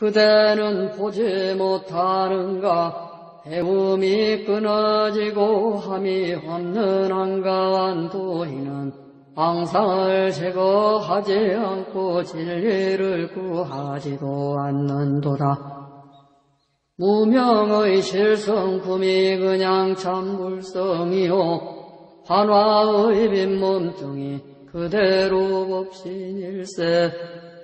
그대는 보지 못하는가? 배움이 끊어지고 함이 없는 한가한 도인은 앙상을 제거하지 않고 진리를 구하지도 않는도다. 무명의 실성품이 그냥 참불성이요 환화의 빈몸뚱이 그대로 법신일세.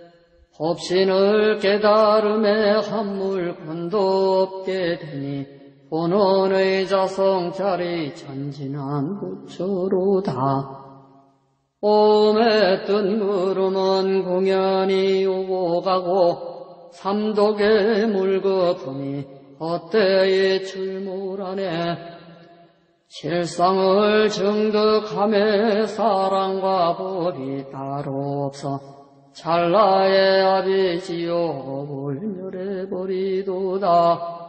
법신을 깨달음에 한물건도 없게 되니 본원의 자성자리 전진한 부처로다. 오음의 뜬 구름은 공연히 오고 가고 삼독의 물거품이 헛되이 출몰하네. 실상을 증득함에 사랑과 법이 따로 없어 찰나의 아비지요 불멸해버리도다.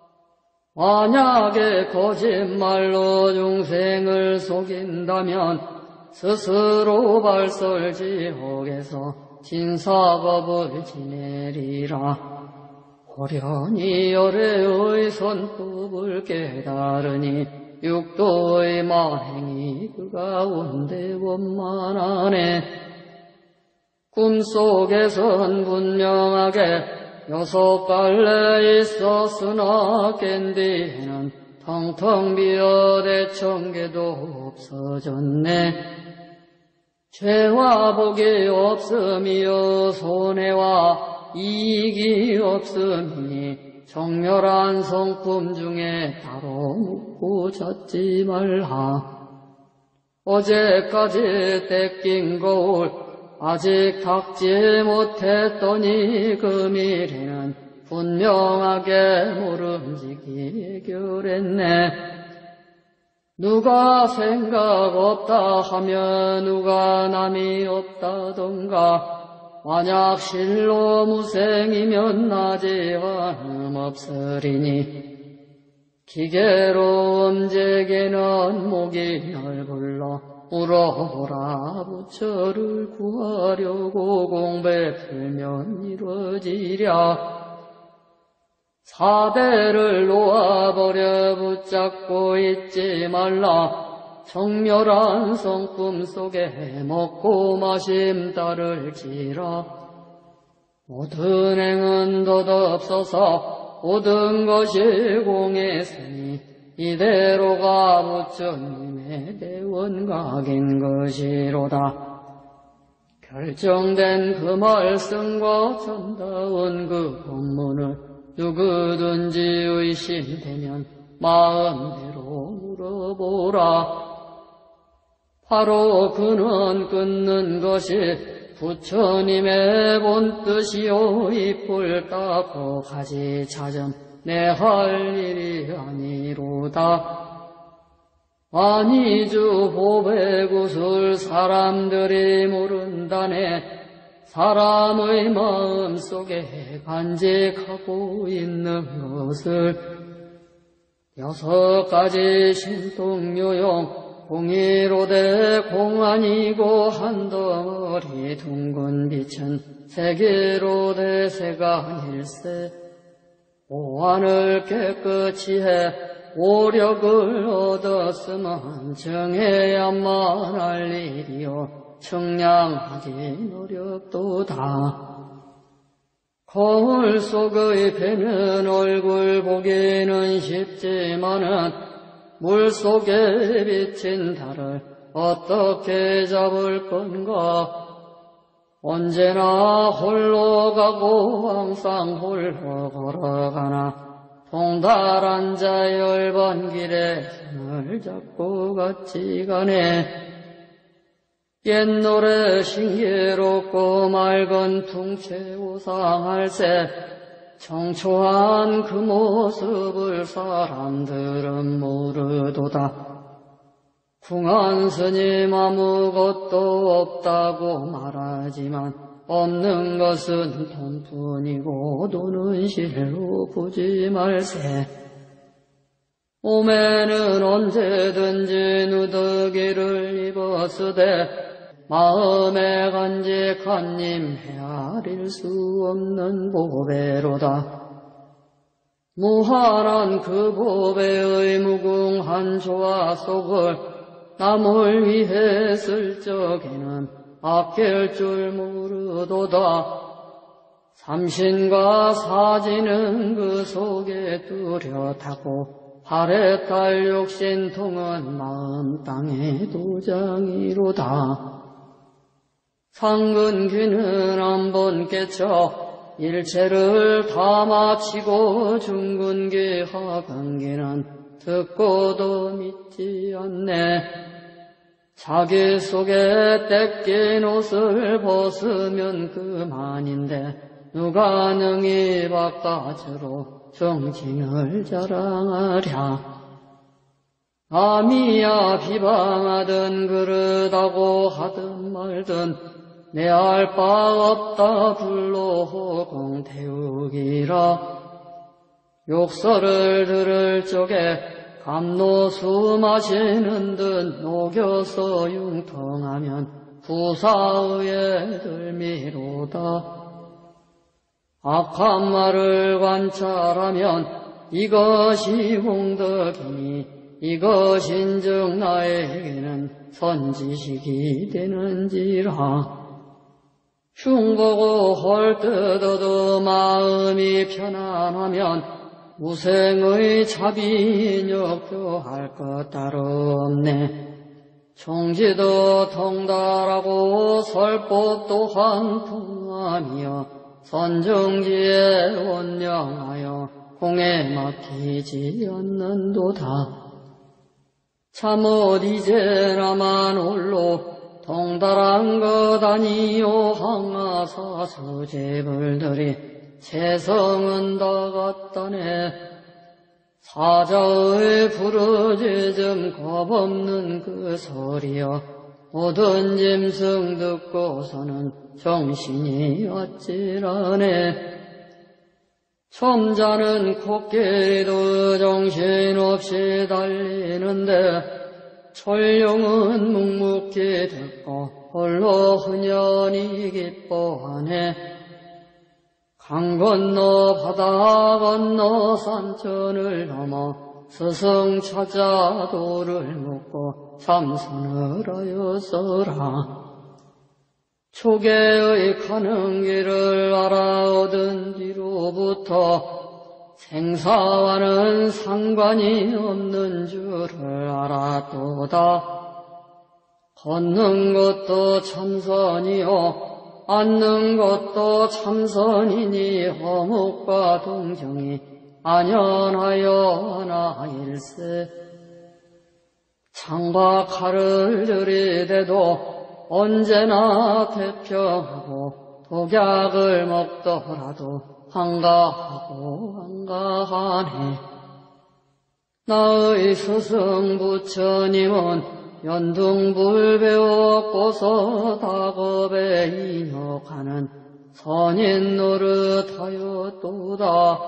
만약에 거짓말로 중생을 속인다면 스스로 발설지옥에서 진사법을 지내리라. 호련히 열애의 선법을 깨달으니 육도의 만행이 그 가운데 원만하네. 꿈속에선 분명하게 6갈래 있었으나 깬 뒤에는 텅텅 비어 대청계도 없어졌네. 죄와 복이 없음이요 손해와 이익이 없음이니 정멸한 성품 중에 따로 묻고 찾지 말라. 어제까지 떼낀 거울 아직 닦지 못했더니 그 미래는 분명하게 모름지기 결했네. 누가 생각 없다 하면 누가 남이 없다던가. 만약 실로 무생이면 나지 않음 없으리니 기계로 음제게는 목이 널 불러 물어보라. 부처를 구하려고 공배 풀면 이루어지랴. 사대를 놓아버려 붙잡고 있지 말라. 정멸한 성품 속에 먹고 마심 따를지라. 모든 행은 덧없어서 모든 것이 공했으니 이대로가 부처님의 대원각인 것이로다. 결정된 그 말씀과 참다운 그 법문을 누구든지 의심되면 마음대로 물어보라. 바로 그는 끊는 것이 부처님의 본뜻이요 이뿔 닦고 가지 찾음 내 할 일이 아니로다. 아니주 보배구슬 사람들이 모른다네. 사람의 마음속에 간직하고 있는 것을 6가지 신통요용 공이로되 공아니고 한 덩어리 둥근 빛은 세계로되 세간일세. 오한을 깨끗이 해 오력을 얻었으면 정해야만 할 일이요 청량하기 노력도다. 거울 속의 배는 얼굴 보기는 쉽지만은 물속에 비친 달을 어떻게 잡을 건가. 언제나 홀로 가고 항상 홀로 걸어가나 통달한 자 10번 길에 손을 잡고 같이 가네. 옛 노래 신기롭고 맑은 풍채 우상할세. 청초한 그 모습을 사람들은 모르도다. 궁한 스님 아무것도 없다고 말하지만 없는 것은 돈뿐이고 돈은 실로 보지 말세. 몸에는 언제든지 누더기를 입었으되 마음에 간직한 님 헤아릴 수 없는 보배로다. 무한한 그 보배의 무궁한 조화 속을 남을 위해 쓸 적에는 아낄 줄 모르도다. 삼신과 사지는 그 속에 뚜렷하고 발에 딸 육신통은 마음 땅에 도장이로다. 상근귀는 한번 깨쳐 일체를 다 마치고 중근귀 하근귀는 듣고도 믿지 않네. 자기 속에 떼낀 옷을 벗으면 그만인데 누가 능히 바깥으로 정신을 자랑하랴. 남이야 비방하든 그러다고 하든 말든 내 알 바 없다 불로호공 태우기라. 욕설을 들을 적에 감노수 마시는 듯 녹여서 융통하면 부사의에 들미로다. 악한 말을 관찰하면 이것이 홍덕이니 이것인즉 나에게는 선지식이 되는지라. 흉보고 헐뜯어도 마음이 편안하면 무생의 자비인역 표할 것 따로 없네. 총지도 통달하고 설법 또한 통함이여 선정지에 원령하여 공에 막히지 않는도다. 참못 이제 나만 홀로 통달한 것 아니요 항아사 수제불들이 재성은 다 같다네. 사자의 부르짖음 겁없는 그 소리여 모든 짐승 듣고서는 정신이 아찔하네. 첨자는 코끼리도 정신없이 달리는데 철룡은 묵묵히 듣고 홀로 흔연히 기뻐하네. 강 건너 바다 건너 산천을 넘어 스승 찾아 도를 묻고 참선을 하였어라. 초계의 가는 길을 알아오던 뒤로부터 생사와는 상관이 없는 줄을 알았도다. 걷는 것도 참선이요 앉는 것도 참선이니 허묵과 동정이 안연하여 하나일세. 창과 칼을 들이대도 언제나 태평하고 독약을 먹더라도 한가하고 한가하네. 나의 스승 부처님은 연등불 배웠고서 다급에 인욕하는 선인 노릇하였도다.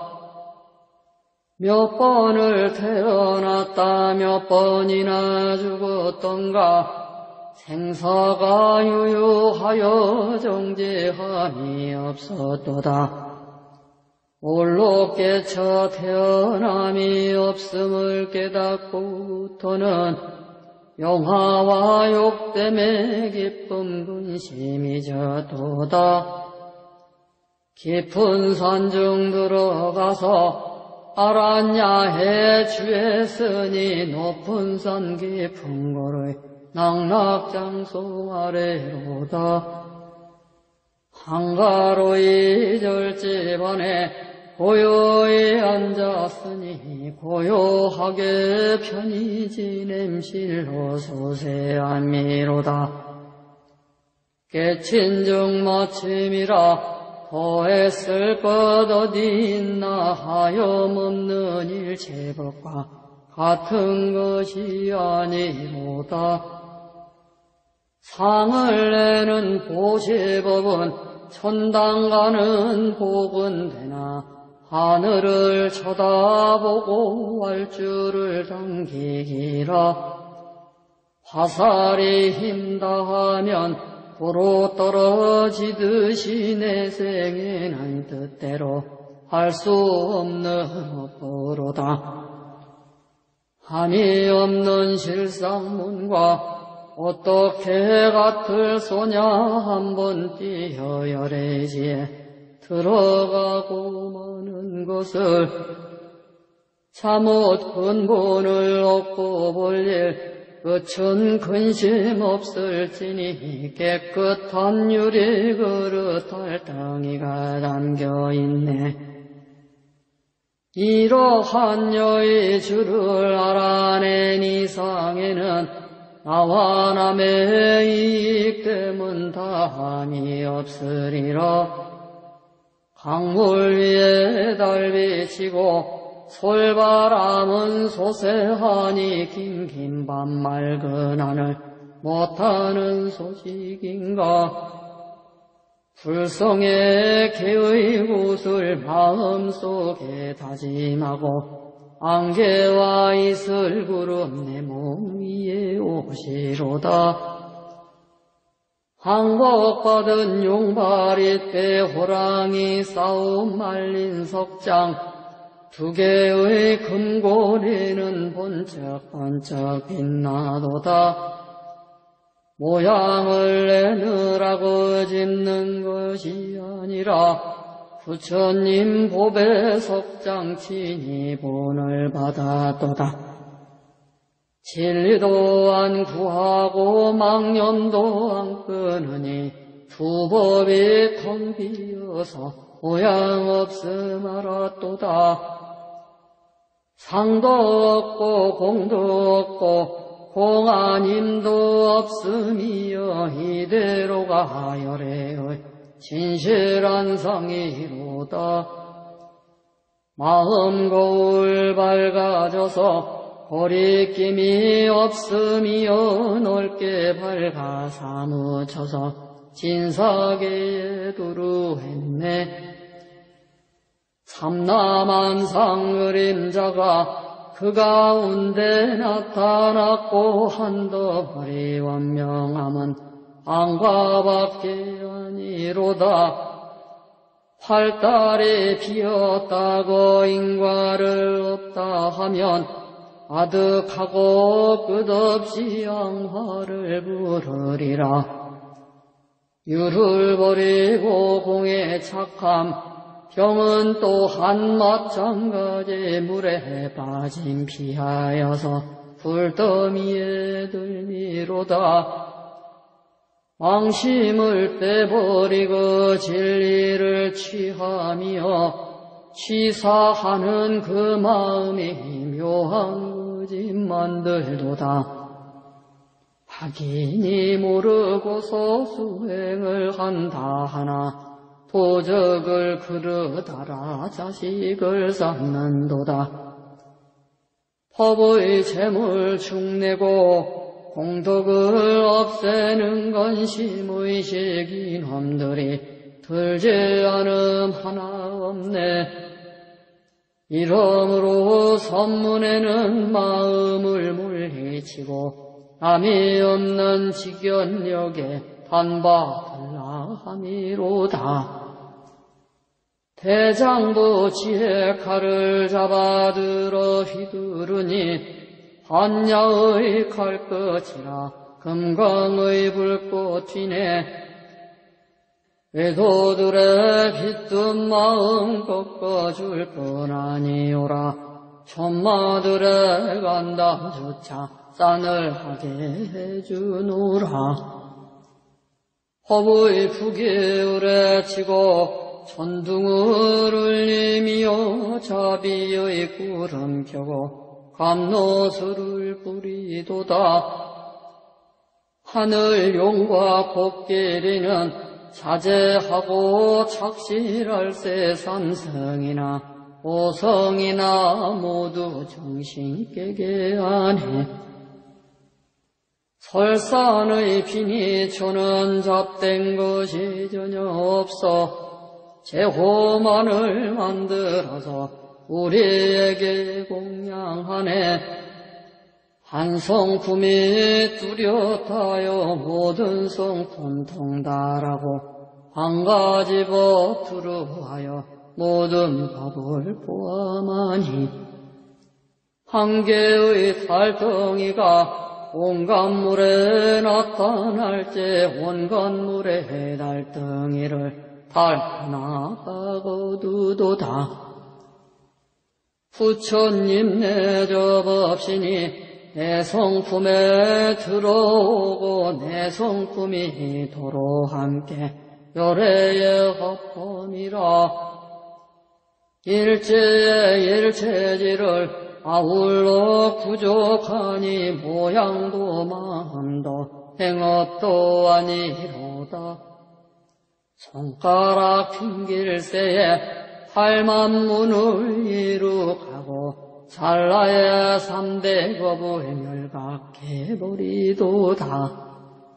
몇 번을 태어났다 몇 번이나 죽었던가 생사가 유유하여 정지함이 없었도다. 홀로 깨쳐 태어남이 없음을 깨닫고부터는 영화와 욕됨에 기쁨 근심이 졌도다. 깊은 산중 들어가서 알았냐해 주했으니 높은 산 깊은 곳의 낙락장소 아래로다. 한가로이 절집안에 고요히 앉았으니 고요하게 편히 지냄실로 소세한 미로다. 깨친 즉 마침이라 더했을 것 어디 있나 하염없는 일체법과 같은 것이 아니로다. 상을 내는 보시법은 천당가는 복은 되나 하늘을 쳐다보고 왈줄을 당기기라. 화살이 힘다하면 도로 떨어지듯이 내 생에는 뜻대로 할 수 없는 업으로다. 한이 없는 실상문과 어떻게 같을 소냐 한번 뛰어 열애지에 들어가고 마는 것을 잠옷 근본을 얻고 볼일 끝은 근심 없을지니 깨끗한 유리 그릇 할덩이가 담겨있네. 이러한 여의 주를 알아낸 이상에는 나와 남의 이익됨은 다함이 없으리라. 강물 위에 달비치고 솔바람은 소세하니 긴긴 밤 맑은 하늘 못하는 소식인가. 불성의 개의 곳을 마음속에 다짐하고 안개와 이슬 구름 내 몸 위에 오시로다. 항복받은 용발이 때 호랑이 싸움 말린 석장 두 개의 금고리는 번쩍번쩍 빛나도다. 모양을 내느라고 짚는 것이 아니라 부처님 보배 석장 친히 본을 받았도다. 진리도 안 구하고 망념도 안 끊으니 두 법이 텅 비어서 모양 없음 알았도다. 상도 없고 공도 없고 공안힘도 없음이여 이대로가 열애의 진실한 상이로다. 마음 거울 밝아져서 거리낌이 없음이여 넓게 밝아 사무쳐서 진사계에 두루했네. 참나만상 그림자가 그 가운데 나타났고 한더머리 원명함은 안과밖에 아니로다. 활달이 피었다고 인과를 없다 하면 아득하고 끝없이 양화를 부르리라. 유를 버리고 공에 착함 병은 또한 마찬가지 물에 빠짐 피하여서 불더미에 들미로다. 망심을 빼버리고 진리를 취하며 취사하는 그 마음이 묘한 거짓만들도다. 확인이 모르고서 수행을 한다 하나 도적을 그릇하라 자식을 쌓는도다. 법의 재물 축내고 공덕을 없애는 건 심의식 이놈들이 들지 않음 하나 없네. 이러므로 선문에는 마음을 물리치고 남이 없는 직연력에 단박들라 함이로다. 대장부 지혜 칼을 잡아들어 휘두르니 한야의 칼끝이라 금강의 불꽃이네. 외도들의 빗든 마음 꺾어줄 뿐 아니오라. 천마들의 간담조차 싸늘하게 해주노라. 허브의 부기울에 치고 천둥을 울리며 자비의 구름 켜고 감노수를 뿌리도다. 하늘 용과 코끼리는 자제하고 착실할세 삼성이나 오성이나 모두 정신 깨게 하네. 설산의 비니초는 잡된 것이 전혀 없어 제호만을 만들어서 우리에게 공양하네. 한 성품이 뚜렷하여 모든 성품 통달하고 한 가지 법 두루하여 모든 법을 포함하니 한 개의 달덩이가 온갖 물에 나타날지 온갖 물의 달덩이를 닳아나가거두도다. 부처님 내접없이니 내 성품에 들어오고 내 성품이 도로 함께 열애의 합함이라. 일체의 일체지를 아울러 부족하니 모양도 마음도 행업도 아니로다. 손가락 핑길새에 팔만문을 이룩하고 찰나의 삼대 법을 멸각해버리도다.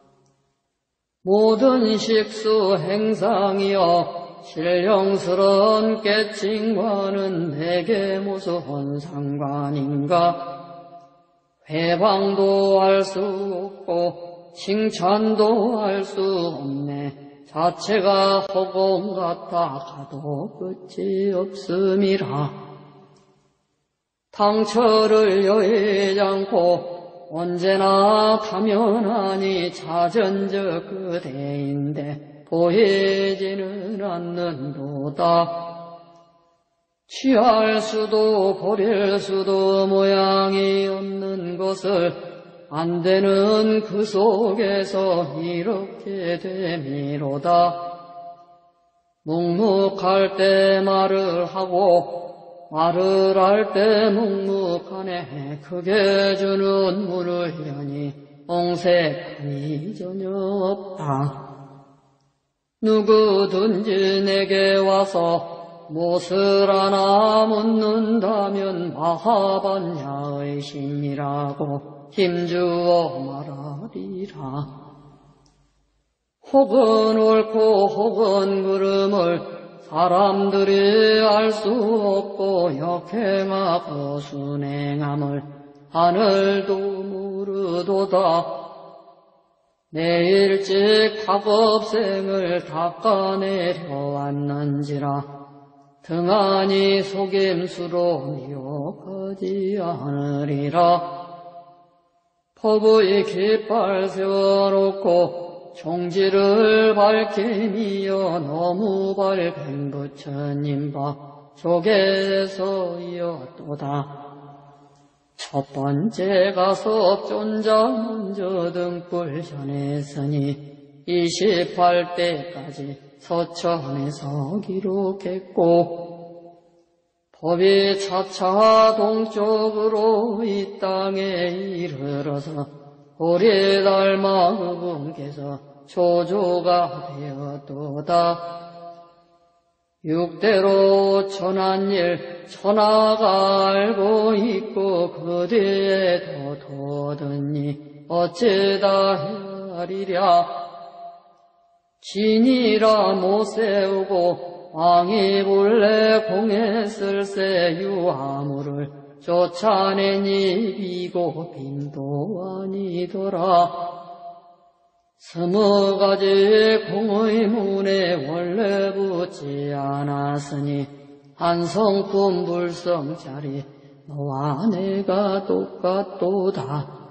모든 식수 행상이여 신령스런 깨칭과는 내게 무슨 상관인가. 회방도 할 수 없고 칭찬도 할 수 없네. 자체가 허공 같아 가도 끝이 없음이라. 당처를 여의지 않고 언제나 타면하니 자전적 그대인데 보이지는 않는도다. 취할 수도 버릴 수도 모양이 없는 것을 안 되는 그 속에서 이렇게 됨이로다. 묵묵할 때 말을 하고 말을 할 때 묵묵하네. 크게 주는 문을 여니 옹색함이 전혀 없다. 누구든지 내게 와서 무엇을 하나 묻는다면 마하반야의 신이라고 힘주어 말하리라. 혹은 옳고 혹은 그름을 사람들이 알 수 없고 역행하고 순행함을 하늘도 모르도다. 내 일찍 학업생을 닦아내려 왔는지라 등한히 속임수로 미혹하지 않으리라. 법의 깃발 세워놓고 종지를 밝히며 너무 밝은 부처님 바 조계에서이었도다. 첫 번째 가섭 존자 먼저 등불 전했으니 28대까지 서천에서 기록했고 법이 차차 동쪽으로 이 땅에 이르러서 우리 달마 그분께서 조조가 되었도다. 육대로 천한 일 천하가 알고 있고 그 뒤에 더 도드니 어찌다 헤아리랴. 진이라 못 세우고 왕이 본래 공했을세 유화물을 쫓아내니 비고 빈도 아니더라. 20가지 공의 문에 원래 붙지 않았으니 한성품 불성자리 너와 내가 똑같도다.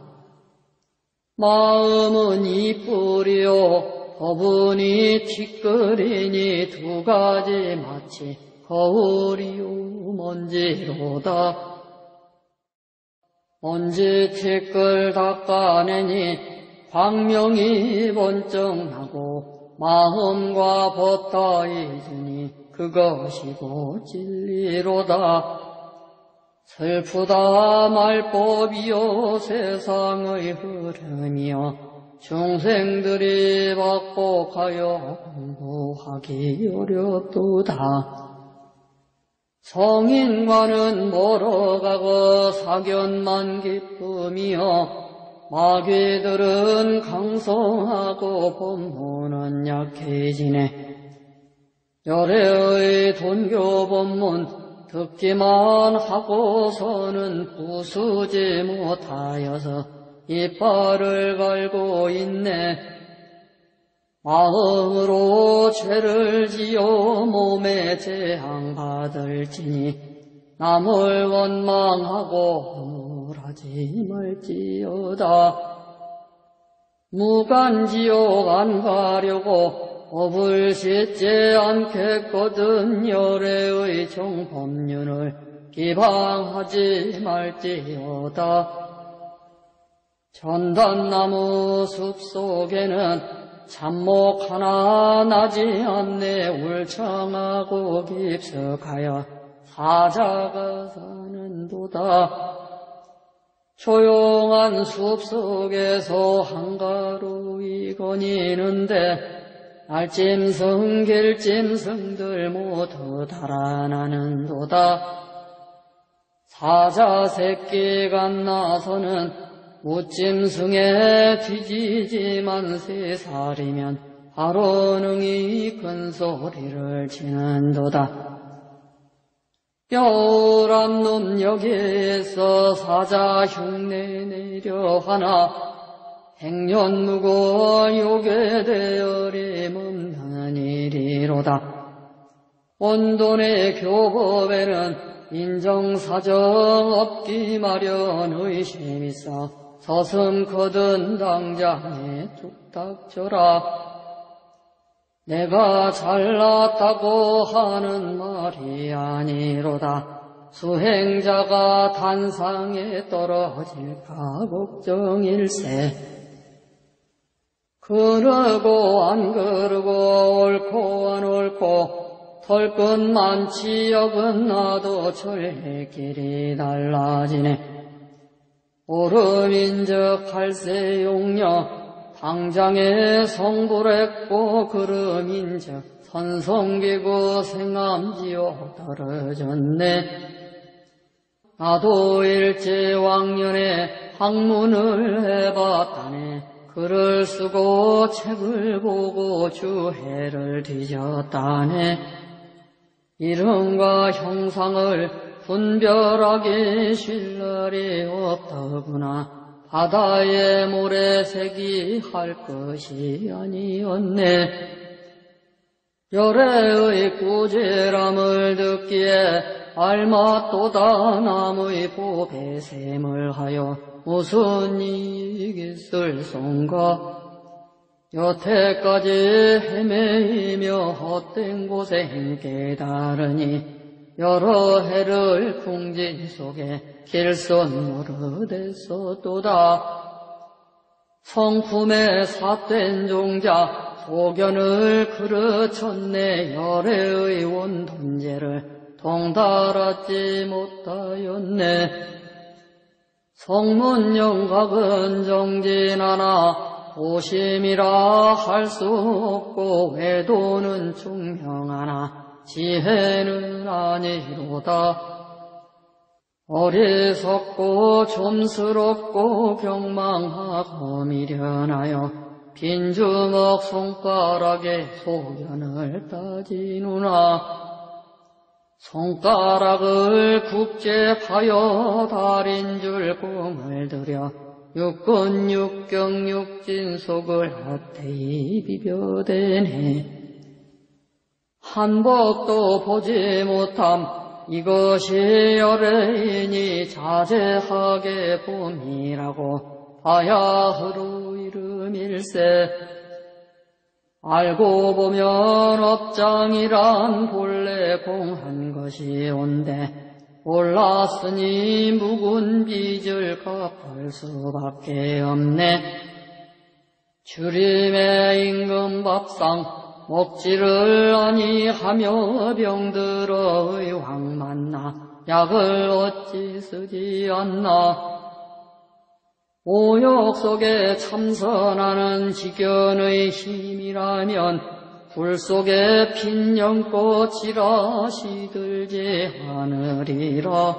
마음은 이뿔이요 법은 이 티끌이니 두 가지 마치 거울이요 먼지로다. 먼지 티끌 닦아내니 광명이 번쩍 나고 마음과 법다 잊으니 그것이고 진리로다. 슬프다 말법이요 세상의 흐름이요 중생들이 박복하여 공부하기 어렵도다. 성인과는 멀어가고 사견만 기쁨이요 마귀들은 강성하고 법문은 약해지네. 열애의 돈교 법문 듣기만 하고서는 부수지 못하여서 이빨을 갈고 있네. 마음으로 죄를 지어 몸에 재앙받을지니 남을 원망하고 허물하지 말지어다. 무간지옥 안 가려고 법을 씻지 않겠거든 열애의 정법륜을 기방하지 말지어다. 전단나무 숲속에는 참목 하나 나지 않네. 울창하고 깊숙하여 사자가 사는도다. 조용한 숲속에서 한가로이 거니는데 알짐승 길짐승들 모두 달아나는도다. 사자 새끼가 나서는 무짐승에 뒤지지만 3살이면 바로 능히 큰 소리를 치는도다. 겨울한 놈 여기에서 사자 흉내 내려 하나 행년무고 욕에 대어림없는 일이로다. 온돈의 교법에는 인정사정 없기 마련 의심이 있어 서슴거든 당장에 뚝딱 져라. 내가 잘났다고 하는 말이 아니로다. 수행자가 단상에 떨어질까 걱정일세. 그러고 안 그러고 옳고 안 옳고 털끝 많지 역은 나도 절길이 달라지네. 오름인적 할세용녀 당장에 성불했고 그름인적 선성기고 생암지옥 떨어졌네. 나도 일제왕년에 학문을 해봤다네. 글을 쓰고 책을 보고 주해를 뒤졌다네. 이름과 형상을 분별하기 쉴 날이 없더구나. 바다의 모래색이 할 것이 아니었네. 열애의 꾸지람을 듣기에 알맞도다. 남의 보배 셈을 하여 무슨 이익이 있을손가. 여태까지 헤매이며 헛된 고생 깨달으니 여러 해를 궁진 속에 길손 노릇했었도다. 성품에 삿된 종자 소견을 그르쳤네. 열애의 원돈제를 동달하지 못하였네. 성문영각은 정진하나 도심이라 할 수 없고 외도는 중명하나 지혜는 아니로다. 어리석고 좀스럽고 경망하고 미련하여 빈주먹 손가락에 소견을 따지누나. 손가락을 국제하여 달인 줄 공을 들여 육군 육경 육진 속을 핫태히 비벼대네. 한복도 보지 못함 이것이 열애이니 자제하게 봄이라고 봐야 흐루 이름일세. 알고 보면 업장이란 본래 공한 것이 온데 몰랐으니 묵은 빚을 갚을 수밖에 없네. 주림의 임금밥상 먹지를 아니하며 병들어 의왕 만나 약을 어찌 쓰지 않나. 오욕 속에 참선하는 지견의 힘이라면 불 속에 핀 연꽃이라 시들지 않으리라.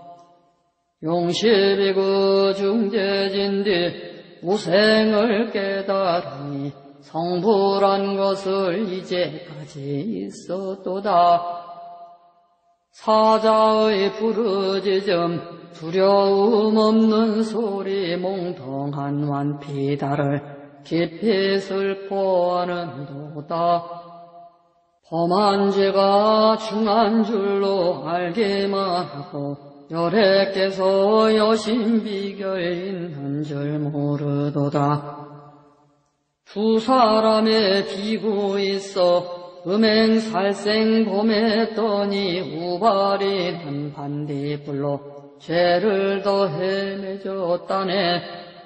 용십이고 중재진뒤 우생을 깨달으니 성불한 것을 이제까지 있었도다. 사자의 부르짖음 두려움 없는 소리 몽통한 완피다를 깊이 슬퍼하는도다. 범한 죄가 중한 줄로 알기만 하고 열애께서 여신비결 있는 줄 모르도다. 두 사람의 비구 있어 음행살생 범했더니 우발인 반딧불로 죄를 더해 맺었다네.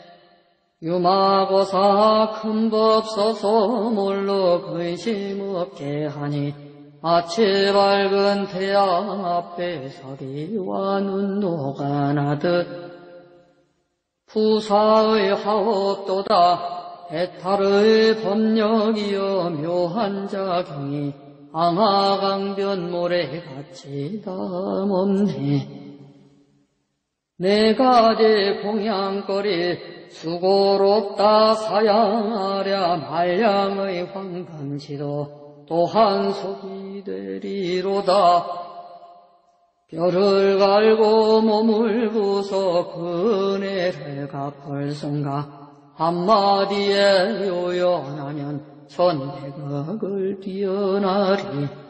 유마고사 큰 법 써서 몰로 근심 없게 하니 아치 밝은 태양 앞에 서기와 눈도가 나듯 부사의 하옵도다. 해탈의 법력이여 묘한 자경이 앙하강변 모래같이 담없네. 네 가지 공양거리 수고롭다 사양하랴 말량의 황금지도 또한 속이 되리로다. 뼈를 갈고 몸을 부숴 그네를 갚을성가. 한마디에 요연하면 천백억을 뛰어나리.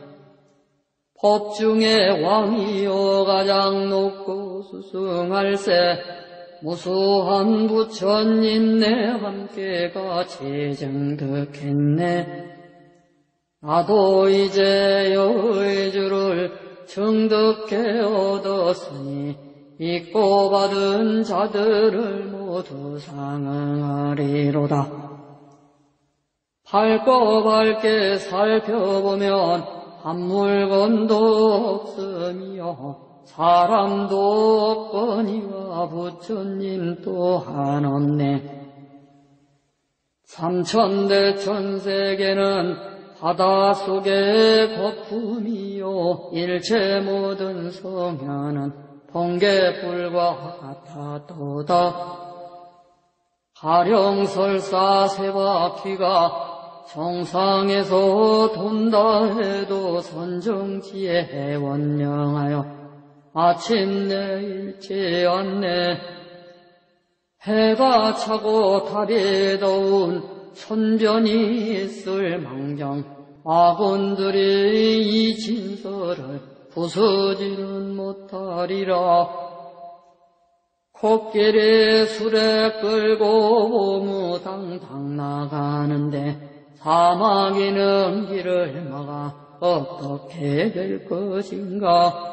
법 중에 왕이여 가장 높고 수승할세. 무수한 부처님 내 함께가 제정득했네. 나도 이제 여의주를 정득해 얻었으니 믿고 받은 자들을 모두 상응하리로다. 밝고 밝게 살펴보면 한 물건도 없으며 사람도 없거니와 부처님 또한 없네. 삼천대천세계는 바닷속의 거품이요 일체 모든 성현은 번개불과 같았도다. 가령설사 세바퀴가 정상에서 돈다 해도 선정지에 원명하여 마침내 일지 않네. 해가 차고 달이 더운 천변이 있을 망정 아군들이 이 진설을 부수지는 못하리라. 코끼리 수레 끌고 고무당당 나가는데 사마귀는 길을 막아 어떻게 될 것인가.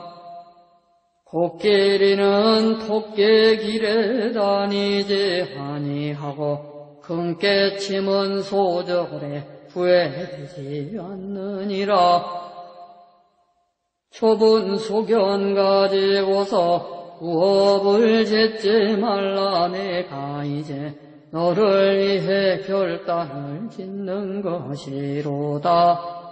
코끼리는 토끼 길에 다니지 아니하고 큰 깨침은 소절에 후회되지 않느니라. 좁은 소견 가지고서 부업을 짓지 말라. 내가 이제 너를 위해 결단을 짓는 것이로다.